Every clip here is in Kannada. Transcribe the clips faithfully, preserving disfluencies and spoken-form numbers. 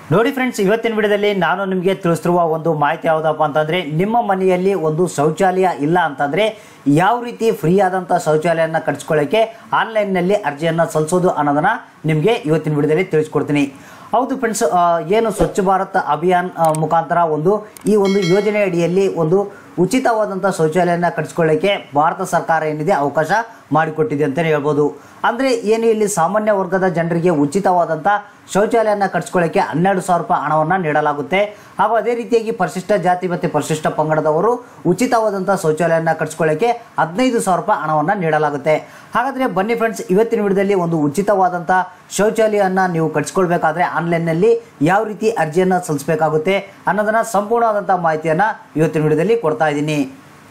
ನೋಡಿ ಫ್ರೆಂಡ್ಸ್, ಇವತ್ತಿನ ವಿಡಿಯೋದಲ್ಲಿ ನಾನು ನಿಮಗೆ ತಿಳಿಸಿರುವ ಒಂದು ಮಾಹಿತಿ ಯಾವುದಪ್ಪ ಅಂತಂದ್ರೆ, ನಿಮ್ಮ ಮನೆಯಲ್ಲಿ ಒಂದು ಶೌಚಾಲಯ ಇಲ್ಲ ಅಂತಂದ್ರೆ ಯಾವ ರೀತಿ ಫ್ರೀ ಆದಂತ ಶೌಚಾಲಯನ ಕಟ್ಟಿಸ್ಕೊಳ್ಳೋಕೆ ಆನ್ಲೈನ್ ನಲ್ಲಿ ಅರ್ಜಿಯನ್ನ ಸಲ್ಲಿಸೋದು ಅನ್ನೋದನ್ನ ನಿಮಗೆ ಇವತ್ತಿನ ವಿಡಿಯೋದಲ್ಲಿ ತಿಳಿಸ್ಕೊಡ್ತೀನಿ. ಹೌದು ಫ್ರೆಂಡ್ಸ್, ಏನು ಸ್ವಚ್ಛ ಭಾರತ್ ಅಭಿಯಾನ್ ಮುಖಾಂತರ ಒಂದು ಈ ಒಂದು ಯೋಜನೆ ಅಡಿಯಲ್ಲಿ ಒಂದು ಉಚಿತವಾದಂಥ ಶೌಚಾಲಯನ ಕಟ್ಟಿಸ್ಕೊಳ್ಳೋಕ್ಕೆ ಭಾರತ ಸರ್ಕಾರ ಏನಿದೆ ಅವಕಾಶ ಮಾಡಿಕೊಟ್ಟಿದೆ ಅಂತಲೇ ಹೇಳ್ಬೋದು. ಅಂದರೆ ಏನು, ಇಲ್ಲಿ ಸಾಮಾನ್ಯ ವರ್ಗದ ಜನರಿಗೆ ಉಚಿತವಾದಂಥ ಶೌಚಾಲಯನ ಕಟ್ಟಿಸ್ಕೊಳ್ಳೋಕ್ಕೆ ಹನ್ನೆರಡು ಸಾವಿರ ರೂಪಾಯಿ ಹಣವನ್ನು ನೀಡಲಾಗುತ್ತೆ. ಹಾಗೂ ಅದೇ ರೀತಿಯಾಗಿ ಪರಿಶಿಷ್ಟ ಜಾತಿ ಮತ್ತು ಪರಿಶಿಷ್ಟ ಪಂಗಡದವರು ಉಚಿತವಾದಂಥ ಶೌಚಾಲಯನ ಕಟ್ಟಿಸ್ಕೊಳ್ಳೋಕ್ಕೆ ಹದಿನೈದು ಸಾವಿರ ರೂಪಾಯಿ ಹಣವನ್ನು ನೀಡಲಾಗುತ್ತೆ. ಹಾಗಾದರೆ ಬನ್ನಿ ಫ್ರೆಂಡ್ಸ್, ಇವತ್ತಿನ ವಿಡಿಯೋದಲ್ಲಿ ಒಂದು ಉಚಿತವಾದಂಥ ಶೌಚಾಲಯನ ನೀವು ಕಟ್ಟಿಸ್ಕೊಳ್ಬೇಕಾದ್ರೆ ಆನ್ಲೈನ್ನಲ್ಲಿ ಯಾವ ರೀತಿ ಅರ್ಜಿಯನ್ನು ಸಲ್ಲಿಸಬೇಕಾಗುತ್ತೆ ಅನ್ನೋದನ್ನು ಸಂಪೂರ್ಣವಾದಂಥ ಮಾಹಿತಿಯನ್ನು ಇವತ್ತಿನ ವಿಡಿಯೋದಲ್ಲಿ ಕೊಡ್ತಾ ಇದ್ದೀನಿ.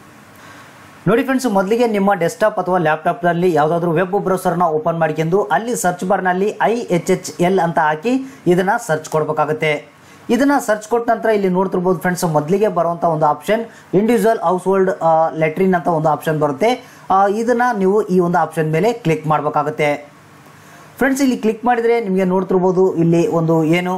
ನೋಡಿ ಫ್ರೆಂಡ್ಸ್, ಮೊದಲಿಗೆ ನಿಮ್ಮ ಡೆಸ್ಕ್ಟಾಪ್ ಅಥವಾ ಲ್ಯಾಪ್ಟಾಪ್ನಲ್ಲಿ ಯಾವುದಾದ್ರೂ ವೆಬ್ ಬ್ರೌಸರ್ನ ಓಪನ್ ಮಾಡ್ಕೊಂಡು ಅಲ್ಲಿ ಸರ್ಚ್ ಬಾರ್ನಲ್ಲಿ ಐ ಎಚ್ ಎಚ್ ಎಲ್ ಅಂತ ಹಾಕಿ ಇದನ್ನು ಸರ್ಚ್ ಕೊಡಬೇಕಾಗುತ್ತೆ. ಇದನ್ನು ಸರ್ಚ್ ಕೊಟ್ಟ ನಂತರ ಇಲ್ಲಿ ನೋಡ್ತಿರ್ಬೋದು ಫ್ರೆಂಡ್ಸ್, ಮೊದಲಿಗೆ ಬರುವಂಥ ಒಂದು option individual house hold latrine ಅಂತ ಒಂದು ಆಪ್ಷನ್ ಬರುತ್ತೆ. ಇದನ್ನು ನೀವು ಈ ಒಂದು ಆಪ್ಷನ್ ಮೇಲೆ ಕ್ಲಿಕ್ ಮಾಡಬೇಕಾಗುತ್ತೆ. ಫ್ರೆಂಡ್ಸ್, ಇಲ್ಲಿ ಕ್ಲಿಕ್ ಮಾಡಿದರೆ ನಿಮಗೆ ನೋಡ್ತಿರ್ಬೋದು ಇಲ್ಲಿ ಒಂದು ಏನು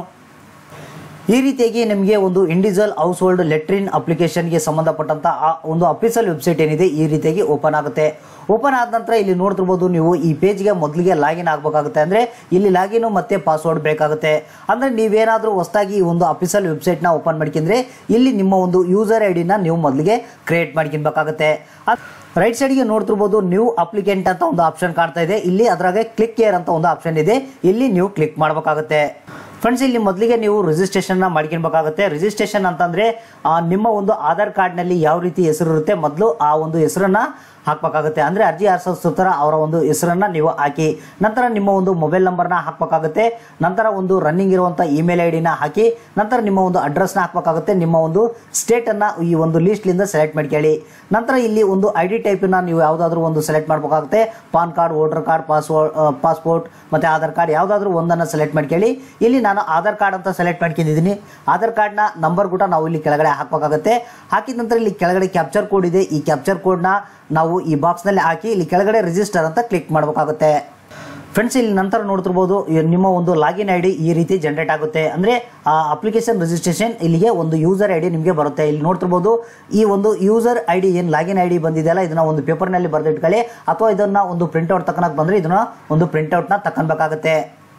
ಈ ರೀತಿಯಾಗಿ ನಿಮಗೆ ಒಂದು ಇಂಡಿವಿಜುವಲ್ ಹೌಸ್ ಹೋಲ್ಡ್ ಲೆಟ್ರಿನ್ ಅಪ್ಲಿಕೇಶನ್ಗೆ ಸಂಬಂಧಪಟ್ಟಂತ ಒಂದು ಅಫಿಷಿಯಲ್ ವೆಬ್ಸೈಟ್ ಏನಿದೆ ಈ ರೀತಿಯಾಗಿ ಓಪನ್ ಆಗುತ್ತೆ. ಓಪನ್ ಆದ ನಂತರ ಇಲ್ಲಿ ನೋಡ್ತಿರ್ಬೋದು ನೀವು ಈ ಪೇಜ್ಗೆ ಮೊದಲಿಗೆ ಲಾಗಿನ್ ಆಗಬೇಕಾಗುತ್ತೆ. ಅಂದರೆ ಇಲ್ಲಿ ಲಾಗಿನ್ ಮತ್ತೆ ಪಾಸ್ವರ್ಡ್ ಬೇಕಾಗುತ್ತೆ. ಅಂದರೆ ನೀವೇನಾದರೂ ಹೊಸದಾಗಿ ಈ ಒಂದು ಅಫಿಷಿಯಲ್ ವೆಬ್ಸೈಟ್ನ ಓಪನ್ ಮಾಡ್ಕೊಂಡ್ರೆ ಇಲ್ಲಿ ನಿಮ್ಮ ಒಂದು ಯೂಸರ್ ಐ ಡಿನ ನೀವು ಮೊದಲಿಗೆ ಕ್ರಿಯೇಟ್ ಮಾಡ್ಕೊಬೇಕಾಗುತ್ತೆ. ರೈಟ್ ಸೈಡ್ಗೆ ನೋಡ್ತಿರ್ಬೋದು ನ್ಯೂ ಅಪ್ಲಿಕೆಂಟ್ ಅಂತ ಒಂದು ಆಪ್ಷನ್ ಕಾಣ್ತಾ ಇದೆ. ಇಲ್ಲಿ ಅದರಾಗೆ ಕ್ಲಿಕ್ ಕೇರ್ ಅಂತ ಒಂದು ಆಪ್ಷನ್ ಇದೆ, ಇಲ್ಲಿ ನೀವು ಕ್ಲಿಕ್ ಮಾಡಬೇಕಾಗುತ್ತೆ. ಫ್ರೆಂಡ್ಸ್, ಇಲ್ಲಿ ಮೊದಲಿಗೆ ನೀವು ರಿಜಿಸ್ಟ್ರೇಷನ್ನ ಮಾಡ್ಕೊಬೇಕಾಗುತ್ತೆ. ರಿಜಿಸ್ಟ್ರೇಷನ್ ಅಂತಂದರೆ ನಿಮ್ಮ ಒಂದು ಆಧಾರ್ ಕಾರ್ಡ್ನಲ್ಲಿ ಯಾವ ರೀತಿ ಹೆಸರು ಇರುತ್ತೆ ಮೊದಲು ಆ ಒಂದು ಹೆಸರನ್ನು ಹಾಕಬೇಕಾಗುತ್ತೆ. ಅಂದರೆ ಅರ್ಜಿ ಸಲ್ಲಿಸುತ್ತರ ಅವರ ಒಂದು ಹೆಸರನ್ನು ನೀವು ಹಾಕಿ, ನಂತರ ನಿಮ್ಮ ಒಂದು ಮೊಬೈಲ್ ನಂಬರ್ನ ಹಾಕಬೇಕಾಗುತ್ತೆ. ನಂತರ ಒಂದು ರನ್ನಿಂಗ್ ಇರುವಂಥ ಇಮೇಲ್ ಐ ಡಿನ ಹಾಕಿ, ನಂತರ ನಿಮ್ಮ ಒಂದು ಅಡ್ರೆಸ್ನ ಹಾಕಬೇಕಾಗುತ್ತೆ. ನಿಮ್ಮ ಒಂದು ಸ್ಟೇಟನ್ನು ಈ ಒಂದು ಲೀಸ್ಟ್ಲಿಂದ ಸೆಲೆಕ್ಟ್ ಮಾಡ್ಕೊಳ್ಳಿ. ನಂತರ ಇಲ್ಲಿ ಒಂದು ಐ ಡಿ ಟೈಪನ್ನ ನೀವು ಯಾವುದಾದ್ರೂ ಒಂದು ಸೆಲೆಕ್ಟ್ ಮಾಡಬೇಕಾಗುತ್ತೆ. PAN card, voter card, password passport ಮತ್ತು ಆಧಾರ್ ಕಾರ್ಡ್ ಯಾವುದಾದ್ರೂ ಒಂದನ್ನು ಸೆಲೆಕ್ಟ್ ಮಾಡ್ಕೊಳ್ಳಿ. ಇಲ್ಲಿ ನಾನು ಆಧಾರ್ ಕಾರ್ಡ್ ಅಂತ ಸೆಲೆಕ್ಟ್ ಮಾಡ್ಕೊಂಡಿದ್ದೀನಿ. ಆಧಾರ್ ಕಾರ್ಡ್ನ ನಂಬರ್ ಕೂಡ ನಾವು ಇಲ್ಲಿ ಕೆಳಗಡೆ ಹಾಕಬೇಕಾಗುತ್ತೆ. ಹಾಕಿದ ನಂತರ ಇಲ್ಲಿ ಕೆಳಗಡೆ ಕ್ಯಾಪ್ಚರ್ ಕೋಡ್ ಇದೆ. ಈ ಕ್ಯಾಪ್ಚರ್ ಕೋಡ್ನ ನಾವು ಈ ಬಾಕ್ಸ್ನಲ್ಲಿ ಹಾಕಿ ಇಲ್ಲಿ ಕೆಳಗಡೆ ರಿಜಿಸ್ಟರ್ ಅಂತ ಕ್ಲಿಕ್ ಮಾಡಬೇಕಾಗುತ್ತೆ. ಫ್ರೆಂಡ್ಸ್, ಇಲ್ಲಿ ನಂತರ ನೋಡ್ತಿರ್ಬೋದು ನಿಮ್ಮ ಒಂದು ಲಾಗಿನ್ ಐ ಡಿ ಈ ರೀತಿ ಜನರೇಟ್ ಆಗುತ್ತೆ. ಅಂದರೆ ಆ ಅಪ್ಲಿಕೇಶನ್ ರಿಜಿಸ್ಟ್ರೇಷನ್ ಇಲ್ಲಿಗೆ ಒಂದು ಯೂಸರ್ ಐ ಡಿ ನಿಮಗೆ ಬರುತ್ತೆ. ಇಲ್ಲಿ ನೋಡ್ತಿರ್ಬೋದು ಈ ಒಂದು ಯೂಸರ್ ಐ ಡಿ ಏನು ಲಾಗಿನ್ ಐ ಡಿ ಬಂದಿದೆಯಲ್ಲ, ಇದನ್ನ ಒಂದು ಪೇಪರ್ನಲ್ಲಿ ಬರೆದಿಟ್ಕೊಳ್ಳಿ, ಅಥವಾ ಇದನ್ನು ಒಂದು ಪ್ರಿಂಟ್ಔಟ್ ತಗೊಳಕ್ಕೆ ಬಂದರೆ ಇದನ್ನ ಒಂದು ಪ್ರಿಂಟ್ಔಟ್ನ ತಗೊಳ್ಬೇಕಾಗುತ್ತೆ.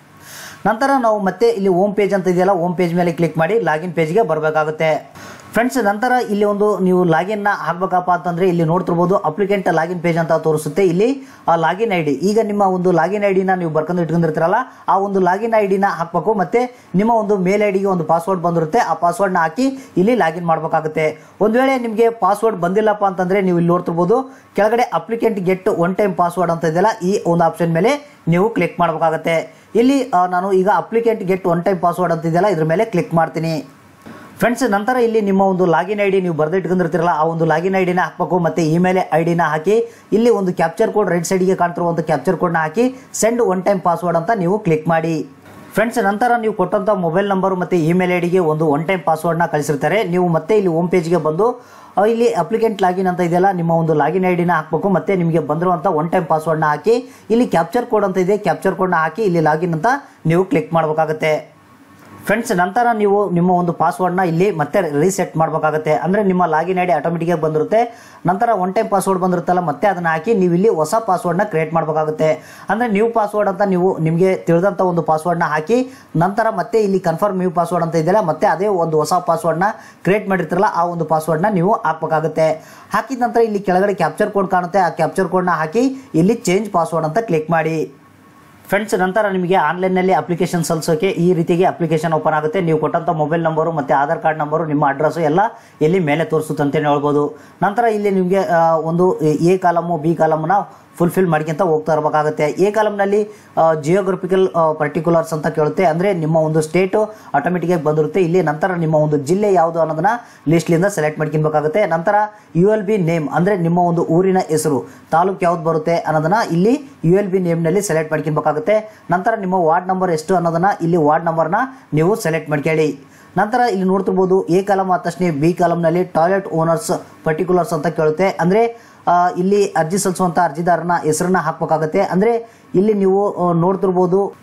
ನಂತರ ನಾವು ಮತ್ತೆ ಇಲ್ಲಿ ಹೋಮ್ ಪೇಜ್ ಅಂತ ಇದೆಯಲ್ಲ, ಹೋಮ್ ಪೇಜ್ ಮೇಲೆ ಕ್ಲಿಕ್ ಮಾಡಿ ಲಾಗಿನ್ ಪೇಜ್ಗೆ ಬರಬೇಕಾಗುತ್ತೆ. ಫ್ರೆಂಡ್ಸ್, ನಂತರ ಇಲ್ಲಿ ಒಂದು ನೀವು ಲಾಗಿನ್ನ ಹಾಕಬೇಕಪ್ಪ ಅಂತಂದರೆ ಇಲ್ಲಿ ನೋಡ್ತಿರ್ಬೋದು ಅಪ್ಲಿಕೆಂಟ್ ಲಾಗಿನ್ ಪೇಜ್ ಅಂತ ತೋರಿಸುತ್ತೆ. ಇಲ್ಲಿ ಆ ಲಾಗಿನ್ ಐ ಡಿ, ಈಗ ನಿಮ್ಮ ಒಂದು ಲಾಗಿನ್ ಐ ಡಿನ ನೀವು ಬರ್ಕೊಂಡು ಇಟ್ಕೊಂಡಿರ್ತೀರಲ್ಲ ಆ ಒಂದು ಲಾಗಿನ್ ಐ ಡಿನ ಹಾಕಬೇಕು. ಮತ್ತು ನಿಮ್ಮ ಒಂದು ಮೇಲ್ ಐ ಡಿಗೆ ಒಂದು ಪಾಸ್ವರ್ಡ್ ಬಂದಿರುತ್ತೆ, ಆ ಪಾಸ್ವರ್ಡ್ನ ಹಾಕಿ ಇಲ್ಲಿ ಲಾಗಿನ್ ಮಾಡಬೇಕಾಗುತ್ತೆ. ಒಂದು ವೇಳೆ ನಿಮಗೆ ಪಾಸ್ವರ್ಡ್ ಬಂದಿಲ್ಲಪ್ಪ ಅಂತಂದರೆ ನೀವು ಇಲ್ಲಿ ನೋಡ್ತಿರ್ಬೋದು ಕೆಳಗಡೆ applicant get one time password ಅಂತ ಇದೆಯಲ್ಲ, ಈ ಒಂದು ಆಪ್ಷನ್ ಮೇಲೆ ನೀವು ಕ್ಲಿಕ್ ಮಾಡಬೇಕಾಗುತ್ತೆ. ಇಲ್ಲಿ ನಾನು ಈಗ applicant get one time password ಅಂತ ಇದೆಯಲ್ಲ ಇದ್ರ ಮೇಲೆ ಕ್ಲಿಕ್ ಮಾಡ್ತೀನಿ. ಫ್ರೆಂಡ್ಸ್, ನಂತರ ಇಲ್ಲಿ ನಿಮ್ಮ ಒಂದು ಲಾಗಿನ್ ಐ ಡಿ ನೀವು ಬರೆದಿಟ್ಕೊಂಡಿರ್ತೀರಲ್ಲ ಆ ಒಂದು ಲಾಗಿನ್ ಐ ಡಿನ ಹಾಕಬೇಕು. ಮತ್ತು ಇಮೇಲ್ ಐ ಡಿನ ಹಾಕಿ ಇಲ್ಲಿ ಒಂದು ಕ್ಯಾಪ್ಚರ್ ಕೋಡ್ ರೈಟ್ ಸೈಡಿಗೆ ಕಾಣ್ತಿರುವಂಥ ಕ್ಯಾಪ್ಚರ್ ಕೋಡ್ನ ಹಾಕಿ ಸೆಂಡ್ ಒನ್ ಟೈಮ್ ಪಾಸ್ವರ್ಡ್ ಅಂತ ನೀವು ಕ್ಲಿಕ್ ಮಾಡಿ. ಫ್ರೆಂಡ್ಸ್, ನಂತರ ನೀವು ಕೊಟ್ಟಂಥ ಮೊಬೈಲ್ ನಂಬರು ಮತ್ತು ಇಮೇಲ್ ಐ ಡಿಗೆ ಒಂದು ಒನ್ ಟೈಮ್ ಪಾಸ್ವರ್ಡ್ನ ಕಳಿಸಿರ್ತಾರೆ. ನೀವು ಮತ್ತೆ ಇಲ್ಲಿ ಹೋಮ್ ಪೇಜ್ಗೆ ಬಂದು ಇಲ್ಲಿ ಅಪ್ಲಿಕೆಂಟ್ ಲಾಗಿನ್ ಅಂತ ಇದೆಯಲ್ಲ ನಿಮ್ಮ ಒಂದು ಲಾಗಿನ್ ಐ ಡಿನ ಹಾಕಬೇಕು. ಮತ್ತು ನಿಮಗೆ ಬಂದಿರುವಂಥ ಒನ್ ಟೈಮ್ ಪಾಸ್ವರ್ಡ್ನ ಹಾಕಿ ಇಲ್ಲಿ ಕ್ಯಾಪ್ಚರ್ ಕೋಡ್ ಅಂತ ಇದೆ, ಕ್ಯಾಪ್ಚರ್ ಕೋಡ್ನ ಹಾಕಿ ಇಲ್ಲಿ ಲಾಗಿನ್ ಅಂತ ನೀವು ಕ್ಲಿಕ್ ಮಾಡಬೇಕಾಗುತ್ತೆ. ಫ್ರೆಂಡ್ಸ್, ನಂತರ ನೀವು ನಿಮ್ಮ ಒಂದು ಪಾಸ್ವರ್ಡ್ನ ಇಲ್ಲಿ ಮತ್ತೆ ರೀಸೆಟ್ ಮಾಡಬೇಕಾಗುತ್ತೆ. ಅಂದರೆ ನಿಮ್ಮ ಲಾಗಿನ್ ಐ ಡಿ ಆಟೋಮೆಟಿಕಾಗಿ ಬಂದಿರುತ್ತೆ. ನಂತರ ಒನ್ ಟೈಮ್ ಪಾಸ್ವರ್ಡ್ ಬಂದಿರುತ್ತಲ್ಲ ಮತ್ತೆ ಅದನ್ನು ಹಾಕಿ ನೀವು ಇಲ್ಲಿ ಹೊಸ ಪಾಸ್ವರ್ಡ್ನ ಕ್ರಿಯೇಟ್ ಮಾಡಬೇಕಾಗುತ್ತೆ. ಅಂದರೆ ನ್ಯೂ ಪಾಸ್ವರ್ಡ್ ಅಂತ ನೀವು ನಿಮಗೆ ತಿಳಿದಂಥ ಒಂದು ಪಾಸ್ವರ್ಡ್ನ ಹಾಕಿ ನಂತರ ಮತ್ತೆ ಇಲ್ಲಿ ಕನ್ಫರ್ಮ್ ನ್ಯೂ ಪಾಸ್ವರ್ಡ್ ಅಂತ ಇದೆಯಲ್ಲ ಮತ್ತೆ ಅದೇ ಒಂದು ಹೊಸ ಪಾಸ್ವರ್ಡ್ನ ಕ್ರಿಯೇಟ್ ಮಾಡಿರ್ತೀರಲ್ಲ ಆ ಒಂದು ಪಾಸ್ವರ್ಡ್ನ ನೀವು ಹಾಕಬೇಕಾಗುತ್ತೆ. ಹಾಕಿದ ನಂತರ ಇಲ್ಲಿ ಕೆಳಗಡೆ ಕ್ಯಾಪ್ಚರ್ ಕೋಡ್ ಕಾಣುತ್ತೆ, ಆ ಕ್ಯಾಪ್ಚರ್ ಕೋಡ್ನ ಹಾಕಿ ಇಲ್ಲಿ ಚೇಂಜ್ ಪಾಸ್ವರ್ಡ್ ಅಂತ ಕ್ಲಿಕ್ ಮಾಡಿ. ಫ್ರೆಂಡ್ಸ್, ನಂತರ ನಿಮಗೆ ಆನ್ಲೈನ್ನಲ್ಲಿ ಅಪ್ಲಿಕೇಶನ್ ಸಲ್ಲಿಸೋಕೆ ಈ ರೀತಿಗೆ ಅಪ್ಲಿಕೇಶನ್ ಓಪನ್ ಆಗುತ್ತೆ. ನೀವು ಕೊಟ್ಟಂಥ ಮೊಬೈಲ್ ನಂಬರು ಮತ್ತು ಆಧಾರ್ ಕಾರ್ಡ್ ನಂಬರು ನಿಮ್ಮ ಅಡ್ರೆಸ್ಸು ಎಲ್ಲ ಇಲ್ಲಿ ಮೇಲೆ ತೋರಿಸುತ್ತೆ ಅಂತಲೇ ಹೇಳ್ಬೋದು. ನಂತರ ಇಲ್ಲಿ ನಿಮಗೆ ಒಂದು ಎ ಕಾಲಮು ಬಿ ಕಾಲಮ್ನ ಫುಲ್ಫಿಲ್ ಮಾಡ್ಕೊಂತ ಹೋಗ್ತಾ ಇರಬೇಕಾಗುತ್ತೆ. ಎ ಕಾಲಮ್ನಲ್ಲಿ ಜಿಯೋಗ್ರಫಿಕಲ್ ಪರ್ಟಿಕ್ಯುಲರ್ಸ್ ಅಂತ ಕೇಳುತ್ತೆ. ಅಂದರೆ ನಿಮ್ಮ ಒಂದು ಸ್ಟೇಟು ಆಟೋಮೆಟಿಕಾಗಿ ಬಂದಿರುತ್ತೆ ಇಲ್ಲಿ. ನಂತರ ನಿಮ್ಮ ಒಂದು ಜಿಲ್ಲೆ ಯಾವುದು ಅನ್ನೋದನ್ನ ಲಿಸ್ಟ್ಲಿಂದ ಸೆಲೆಕ್ಟ್ ಮಾಡ್ಕೊಬೇಕಾಗುತ್ತೆ. ನಂತರ ಯು ಎಲ್ ಬಿ ನೇಮ್ ಅಂದರೆ ನಿಮ್ಮ ಒಂದು ಊರಿನ ಹೆಸರು, ತಾಲೂಕು ಯಾವ್ದು ಬರುತ್ತೆ ಅನ್ನೋದನ್ನ ಇಲ್ಲಿ ಯು ಎಲ್ ಬಿ ನೇಮ್ನಲ್ಲಿ ಸೆಲೆಕ್ಟ್ ಮಾಡ್ಕೊಬೇಕಾಗುತ್ತೆ. ನಂತರ ನಿಮ್ಮ ವಾರ್ಡ್ ನಂಬರ್ ಎಷ್ಟು ಅನ್ನೋದನ್ನ ಇಲ್ಲಿ ವಾರ್ಡ್ ನಂಬರ್ನ ನೀವು ಸೆಲೆಕ್ಟ್ ಮಾಡ್ಕೊಳ್ಳಿ. ನಂತರ ಇಲ್ಲಿ ನೋಡ್ತಿರ್ಬೋದು ಎ ಕಾಲಮ್ ಆದ ತಕ್ಷಣ ಬಿ ಕಾಲಮ್ನಲ್ಲಿ ಟಾಯ್ಲೆಟ್ ಓನರ್ಸ್ ಪರ್ಟಿಕ್ಯುಲರ್ಸ್ ಅಂತ ಕೇಳುತ್ತೆ. ಅಂದರೆ ಇಲ್ಲಿ ಅರ್ಜಿ ಸಲ್ಲಿಸುವಂಥ ಅರ್ಜಿದಾರನ ಹೆಸರನ್ನ ಹಾಕಬೇಕಾಗುತ್ತೆ. ಅಂದರೆ ಇಲ್ಲಿ ನೀವು ನೋಡ್ತಿರ್ಬೋದು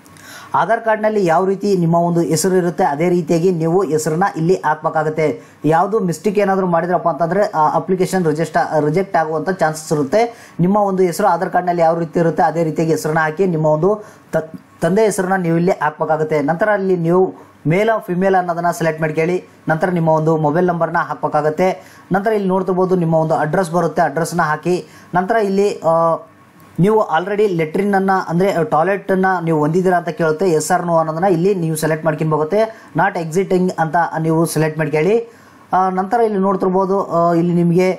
ಆಧಾರ್ ಕಾರ್ಡ್ನಲ್ಲಿ ಯಾವ ರೀತಿ ನಿಮ್ಮ ಒಂದು ಹೆಸರು ಇರುತ್ತೆ ಅದೇ ರೀತಿಯಾಗಿ ನೀವು ಹೆಸರನ್ನ ಇಲ್ಲಿ ಹಾಕಬೇಕಾಗುತ್ತೆ. ಯಾವುದು ಮಿಸ್ಟೇಕ್ ಏನಾದರೂ ಮಾಡಿದ್ರಪ್ಪ ಅಂತಂದರೆ ಅಪ್ಲಿಕೇಶನ್ ರಿಜೆಕ್ಟ್ ರಿಜೆಕ್ಟ್ ಆಗುವಂಥ ಚಾನ್ಸಸ್ ಇರುತ್ತೆ. ನಿಮ್ಮ ಒಂದು ಹೆಸರು ಆಧಾರ್ ಕಾರ್ಡ್ನಲ್ಲಿ ಯಾವ ರೀತಿ ಇರುತ್ತೆ ಅದೇ ರೀತಿಯಾಗಿ ಹೆಸರನ್ನ ಹಾಕಿ ನಿಮ್ಮ ಒಂದು ತಂದೆ ಹೆಸರನ್ನ ನೀವು ಇಲ್ಲಿ ಹಾಕಬೇಕಾಗುತ್ತೆ. ನಂತರ ಅಲ್ಲಿ ನೀವು ಮೇಲ್ ಫಿಮೇಲ್ ಅನ್ನೋದನ್ನ ಸೆಲೆಕ್ಟ್ ಮಾಡ್ಕೊಳ್ಳಿ. ನಂತರ ನಿಮ್ಮ ಒಂದು ಮೊಬೈಲ್ ನಂಬರ್ನ ಹಾಕಬೇಕಾಗುತ್ತೆ. ನಂತರ ಇಲ್ಲಿ ನೋಡ್ತಿರ್ಬೋದು ನಿಮ್ಮ ಒಂದು ಅಡ್ರೆಸ್ ಬರುತ್ತೆ, ಅಡ್ರೆಸ್ನ ಹಾಕಿ. ನಂತರ ಇಲ್ಲಿ ನೀವು ಆಲ್ರೆಡಿ ಲೆಟ್ರಿನನ್ನು ಅಂದರೆ ಟಾಯ್ಲೆಟನ್ನು ನೀವು ಹೊಂದಿದ್ದೀರಾ ಅಂತ ಕೇಳುತ್ತೆ. ಎಸ್ ಆರ್ ನೋ ಅನ್ನೋದನ್ನ ಇಲ್ಲಿ ನೀವು ಸೆಲೆಕ್ಟ್ ಮಾಡ್ಕೊಬೋಗುತ್ತೆ. ನಾಟ್ ಎಕ್ಸಿಟಿಂಗ್ ಅಂತ ನೀವು ಸೆಲೆಕ್ಟ್ ಮಾಡ್ಕೊಳ್ಳಿ. ನಂತರ ಇಲ್ಲಿ ನೋಡ್ತಿರ್ಬೋದು ಇಲ್ಲಿ ನಿಮಗೆ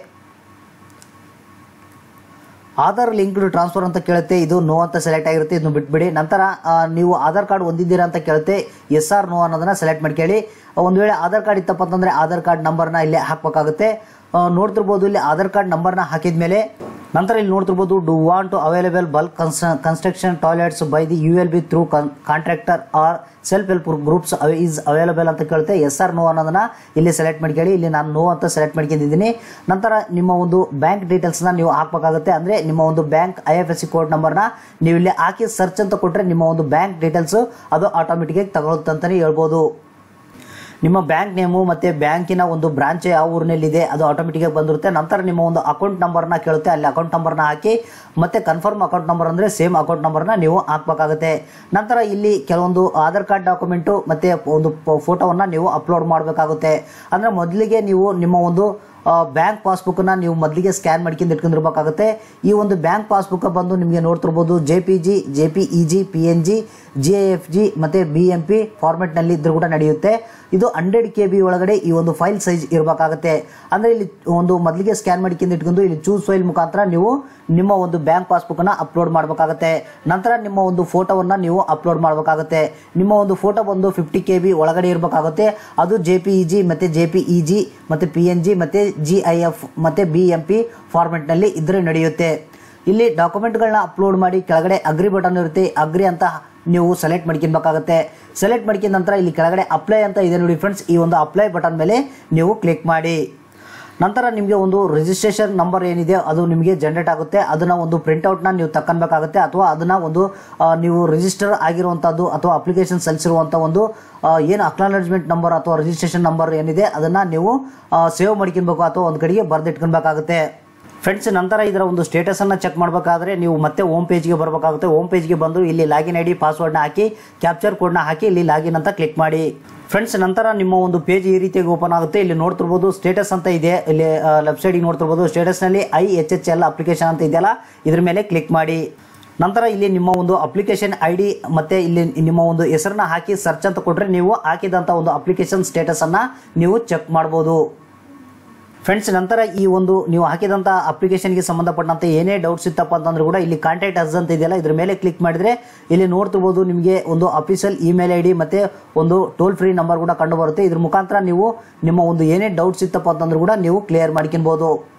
ಆಧಾರ್ ಲಿಂಕ್ಡ್ ಟ್ರಾನ್ಸ್ಫರ್ ಅಂತ ಕೇಳುತ್ತೆ, ಇದು ನೋ ಅಂತ ಸೆಲೆಕ್ಟ್ ಆಗಿರುತ್ತೆ, ಇದನ್ನು ಬಿಟ್ಬಿಡಿ. ನಂತರ ನೀವು ಆಧಾರ್ ಕಾರ್ಡ್ ಹೊಂದಿದ್ದೀರಾ ಅಂತ ಕೇಳುತ್ತೆ, ಎಸ್ ಆರ್ ನೋ ಅನ್ನೋದನ್ನ ಸೆಲೆಕ್ಟ್ ಮಾಡ್ಕೊಳ್ಳಿ. ಒಂದು ವೇಳೆ ಆಧಾರ್ ಕಾರ್ಡ್ ಇತ್ತಪ್ಪ ಅಂತಂದರೆ ಆಧಾರ್ ಕಾರ್ಡ್ ನಂಬರ್ನ ಇಲ್ಲಿ ಹಾಕಬೇಕಾಗುತ್ತೆ. ನೋಡ್ತಿರ್ಬೋದು ಇಲ್ಲಿ ಆಧಾರ್ ಕಾರ್ಡ್ ನಂಬರ್ನ ಹಾಕಿದ ಮೇಲೆ ನಂತರ ಇಲ್ಲಿ ನೋಡ್ತಿರ್ಬೋದು do want to available bulk construction toilets by the U L B through contractor or self help groups is available ಅಂತ ಕೇಳುತ್ತೆ. ಎಸ್ ಆರ್ ನೋ ಅನ್ನೋದನ್ನ ಇಲ್ಲಿ ಸೆಲೆಕ್ಟ್ ಮಾಡ್ಕೊಳ್ಳಿ. ಇಲ್ಲಿ ನಾನು ನೋ ಅಂತ ಸೆಲೆಕ್ಟ್ ಮಾಡ್ಕೊಂಡಿದ್ದೀನಿ. ನಂತರ ನಿಮ್ಮ ಒಂದು ಬ್ಯಾಂಕ್ ಡೀಟೇಲ್ಸ್ನ ನೀವು ಹಾಕಬೇಕಾಗುತ್ತೆ. ಅಂದರೆ ನಿಮ್ಮ ಒಂದು bank I F S C code ನಂಬರ್ನ ನೀವು ಇಲ್ಲಿ ಹಾಕಿ ಸರ್ಚ್ ಅಂತ ಕೊಟ್ಟರೆ ನಿಮ್ಮ ಒಂದು ಬ್ಯಾಂಕ್ ಡೀಟೇಲ್ಸು ಅದು ಆಟೋಮೆಟಿಕಾಗಿ ತಗೊಳುತ್ತೆ ಅಂತಲೇ ಹೇಳ್ಬೋದು. ನಿಮ್ಮ ಬ್ಯಾಂಕ್ ನೇಮು ಮತ್ತು ಬ್ಯಾಂಕಿನ ಒಂದು ಬ್ರಾಂಚ್ ಯಾವ ಊರಿನಲ್ಲಿದೆ ಅದು ಆಟೋಮೆಟಿಕಾಗಿ ಬಂದಿರುತ್ತೆ. ನಂತರ ನಿಮ್ಮ ಒಂದು ಅಕೌಂಟ್ ನಂಬರ್ನ ಕೇಳುತ್ತೆ, ಅಲ್ಲಿ ಅಕೌಂಟ್ ನಂಬರ್ನ ಹಾಕಿ ಮತ್ತು ಕನ್ಫರ್ಮ್ ಅಕೌಂಟ್ ನಂಬರ್ ಅಂದರೆ ಸೇಮ್ ಅಕೌಂಟ್ ನಂಬರ್ನ ನೀವು ಹಾಕಬೇಕಾಗುತ್ತೆ. ನಂತರ ಇಲ್ಲಿ ಕೆಲವೊಂದು ಆಧಾರ್ ಕಾರ್ಡ್ ಡಾಕ್ಯುಮೆಂಟು ಮತ್ತು ಒಂದು ಫೋಟೋವನ್ನು ನೀವು ಅಪ್ಲೋಡ್ ಮಾಡಬೇಕಾಗುತ್ತೆ. ಅಂದರೆ ಮೊದಲಿಗೆ ನೀವು ನಿಮ್ಮ ಒಂದು ಬ್ಯಾಂಕ್ ಪಾಸ್ಬುಕ್ನ ನೀವು ಮೊದಲಿಗೆ ಸ್ಕ್ಯಾನ್ ಮಾಡ್ಕೊಂಡು ಇಟ್ಕೊಂಡಿರ್ಬೇಕಾಗುತ್ತೆ. ಈ ಒಂದು ಬ್ಯಾಂಕ್ ಪಾಸ್ಬುಕ್ ಬಂದು ನಿಮಗೆ ನೋಡ್ತಿರ್ಬೋದು J P G J P E G P N G G A F G ಮತ್ತು ಬಿ ಎಂ ಪಿ ಫಾರ್ಮೆಟ್ನಲ್ಲಿ ಇದ್ರೂ ಕೂಡ ನಡೆಯುತ್ತೆ. ಇದು ಹಂಡ್ರೆಡ್ ಕೆ ಬಿ ಒಳಗಡೆ ಈ ಒಂದು ಫೈಲ್ ಸೈಜ್ ಇರಬೇಕಾಗುತ್ತೆ. ಅಂದರೆ ಇಲ್ಲಿ ಒಂದು ಮೊದಲಿಗೆ ಸ್ಕ್ಯಾನ್ ಮಾಡ್ಕೊಂಡು ಇಟ್ಕೊಂಡು ಇಲ್ಲಿ ಚೂಸ್ ಫೈಲ್ ಮುಖಾಂತರ ನೀವು ನಿಮ್ಮ ಒಂದು ಬ್ಯಾಂಕ್ ಪಾಸ್ಬುಕ್ನ ಅಪ್ಲೋಡ್ ಮಾಡಬೇಕಾಗುತ್ತೆ. ನಂತರ ನಿಮ್ಮ ಒಂದು ಫೋಟೋವನ್ನು ನೀವು ಅಪ್ಲೋಡ್ ಮಾಡಬೇಕಾಗುತ್ತೆ. ನಿಮ್ಮ ಒಂದು ಫೋಟೋ ಬಂದು ಫಿಫ್ಟಿ ಕೆ ಬಿ ಒಳಗಡೆ ಇರಬೇಕಾಗುತ್ತೆ. ಅದು ಜೆ ಪಿ ಇ ಜಿ ಮತ್ತು ಜೆ ಪಿ ಇ ಜಿ ಮತ್ತು ಪಿ ಎನ್ ಜಿ ಮತ್ತು ಜಿ ಐ ಎಫ್ ಮತ್ತು ಬಿ ಎಂ ಪಿ ಫಾರ್ಮೆಟ್ನಲ್ಲಿ ಇದ್ರೆ ನಡೆಯುತ್ತೆ. ಇಲ್ಲಿ ಡಾಕ್ಯುಮೆಂಟ್ಗಳನ್ನ ಅಪ್ಲೋಡ್ ಮಾಡಿ ಕೆಳಗಡೆ ಅಗ್ರಿ ಬಟನ್ ಇರುತ್ತೆ, ಅಗ್ರಿ ಅಂತ ನೀವು ಸೆಲೆಕ್ಟ್ ಮಾಡ್ಕೊಬೇಕಾಗುತ್ತೆ. ಸೆಲೆಕ್ಟ್ ಮಾಡ್ಕೊಂಡ ನಂತರ ಇಲ್ಲಿ ಕೆಳಗಡೆ ಅಪ್ಲೈ ಅಂತ ಇದೆ ನೋಡಿ ಫ್ರೆಂಡ್ಸ್, ಈ ಒಂದು ಅಪ್ಲೈ ಬಟನ್ ಮೇಲೆ ನೀವು ಕ್ಲಿಕ್ ಮಾಡಿ. ನಂತರ ನಿಮಗೆ ಒಂದು ರಿಜಿಸ್ಟ್ರೇಷನ್ ನಂಬರ್ ಏನಿದೆ ಅದು ನಿಮಗೆ ಜನರೇಟ್ ಆಗುತ್ತೆ. ಅದನ್ನು ಒಂದು ಪ್ರಿಂಟ್ಔಟ್ನ ನೀವು ತಕ್ಕೊಬೇಕಾಗುತ್ತೆ, ಅಥವಾ ಅದನ್ನು ಒಂದು ನೀವು ರಿಜಿಸ್ಟರ್ ಆಗಿರುವಂಥದ್ದು ಅಥವಾ ಅಪ್ಲಿಕೇಶನ್ ಸಲ್ಲಿಸಿರುವಂಥ ಒಂದು ಏನು ಅಕ್ನಾಲಜ್ಮೆಂಟ್ ನಂಬರ್ ಅಥವಾ ರಿಜಿಸ್ಟ್ರೇಷನ್ ನಂಬರ್ ಏನಿದೆ ಅದನ್ನು ನೀವು ಸೇವ್ ಮಾಡ್ಕೊಬೇಕು ಅಥವಾ ಒಂದು ಕಡೆಗೆ ಬರೆದಿಟ್ಕೊಬೇಕಾಗುತ್ತೆ ಫ್ರೆಂಡ್ಸ್. ನಂತರ ಇದರ ಒಂದು ಸ್ಟೇಟಸನ್ನು ಚೆಕ್ ಮಾಡಬೇಕಾದ್ರೆ ನೀವು ಮತ್ತೆ ಹೋಮ್ ಪೇಜ್ಗೆ ಬರಬೇಕಾಗುತ್ತೆ. ಹೋಮ್ ಪೇಜ್ಗೆ ಬಂದು ಇಲ್ಲಿ ಲಾಗಿನ್ ಐ ಡಿ ಪಾಸ್ವರ್ಡ್ನ ಹಾಕಿ ಕ್ಯಾಪ್ಚರ್ ಕೋಡ್ನ ಹಾಕಿ ಇಲ್ಲಿ ಲಾಗಿನ್ ಅಂತ ಕ್ಲಿಕ್ ಮಾಡಿ ಫ್ರೆಂಡ್ಸ್. ನಂತರ ನಿಮ್ಮ ಒಂದು ಪೇಜ್ ಈ ರೀತಿಯಾಗಿ ಓಪನ್ ಆಗುತ್ತೆ. ಇಲ್ಲಿ ನೋಡ್ತಿರ್ಬೋದು ಸ್ಟೇಟಸ್ ಅಂತ ಇದೆ, ಇಲ್ಲಿ ಲೆಫ್ಟ್ ಸೈಡಿಗೆ ನೋಡ್ತಿರ್ಬೋದು ಸ್ಟೇಟಸ್ನಲ್ಲಿ I H H L application ಅಂತ ಇದೆಯಲ್ಲ ಇದ್ರ ಮೇಲೆ ಕ್ಲಿಕ್ ಮಾಡಿ. ನಂತರ ಇಲ್ಲಿ ನಿಮ್ಮ ಒಂದು ಅಪ್ಲಿಕೇಶನ್ ಐ ಡಿ ಮತ್ತು ಇಲ್ಲಿ ನಿಮ್ಮ ಒಂದು ಹೆಸರನ್ನ ಹಾಕಿ ಸರ್ಚ್ ಅಂತ ಕೊಟ್ಟರೆ ನೀವು ಹಾಕಿದಂಥ ಒಂದು ಅಪ್ಲಿಕೇಶನ್ ಸ್ಟೇಟಸನ್ನು ನೀವು ಚೆಕ್ ಮಾಡ್ಬೋದು ಫ್ರೆಂಡ್ಸ್. ನಂತರ ಈ ಒಂದು ನೀವು ಹಾಕಿದಂಥ ಅಪ್ಲಿಕೇಶನ್ಗೆ ಸಂಬಂಧಪಟ್ಟಂತೆ ಏನೇ ಡೌಟ್ಸ್ ಇತ್ತಪ್ಪ ಅಂತಂದ್ರೂ ಕೂಡ ಇಲ್ಲಿ ಕಾಂಟ್ಯಾಕ್ಟ್ ಅಸ್ ಅಂತ ಇದೆಯಲ್ಲ ಇದ್ರ ಮೇಲೆ ಕ್ಲಿಕ್ ಮಾಡಿದರೆ ಇಲ್ಲಿ ನೋಡ್ತಿರ್ಬೋದು ನಿಮಗೆ ಒಂದು ಅಫಿಷಿಯಲ್ ಇಮೇಲ್ ಐ ಡಿ ಮತ್ತು ಒಂದು ಟೋಲ್ ಫ್ರೀ ನಂಬರ್ ಕೂಡ ಕಂಡು ಬರುತ್ತೆ. ಇದ್ರ ಮುಖಾಂತರ ನೀವು ನಿಮ್ಮ ಒಂದು ಏನೇ ಡೌಟ್ಸ್ ಇತ್ತಪ್ಪ ಅಂತಂದ್ರೂ ಕೂಡ ನೀವು ಕ್ಲಿಯರ್ ಮಾಡ್ಕೊಬೋದು.